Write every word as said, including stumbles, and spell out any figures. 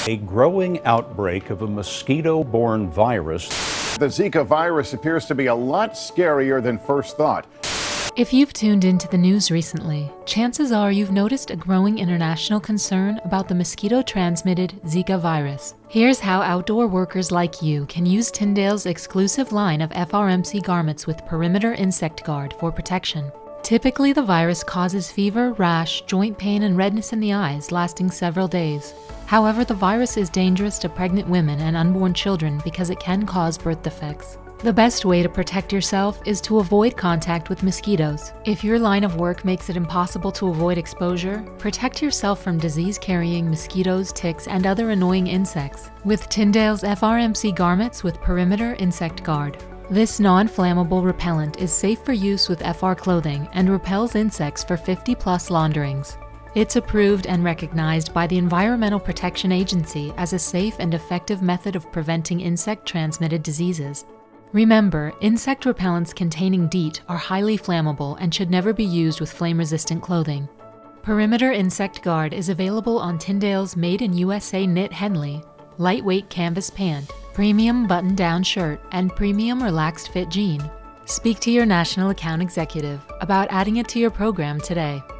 A growing outbreak of a mosquito-borne virus. The Zika virus appears to be a lot scarier than first thought. If you've tuned into the news recently, chances are you've noticed a growing international concern about the mosquito-transmitted Zika virus. Here's how outdoor workers like you can use Tyndale's exclusive line of F R M C garments with Perimeter Insect Guard for protection. Typically, the virus causes fever, rash, joint pain, and redness in the eyes lasting several days. However, the virus is dangerous to pregnant women and unborn children because it can cause birth defects. The best way to protect yourself is to avoid contact with mosquitoes. If your line of work makes it impossible to avoid exposure, protect yourself from disease-carrying mosquitoes, ticks, and other annoying insects with Tyndale's F R M C garments with Perimeter Insect Guard. This non-flammable repellent is safe for use with F R clothing and repels insects for fifty plus launderings. It's approved and recognized by the Environmental Protection Agency as a safe and effective method of preventing insect-transmitted diseases. Remember, insect repellents containing DEET are highly flammable and should never be used with flame-resistant clothing. Perimeter Insect Guard is available on Tyndale's Made in U S A Knit Henley, lightweight canvas pant, premium button-down shirt, and premium relaxed fit jean. Speak to your national account executive about adding it to your program today.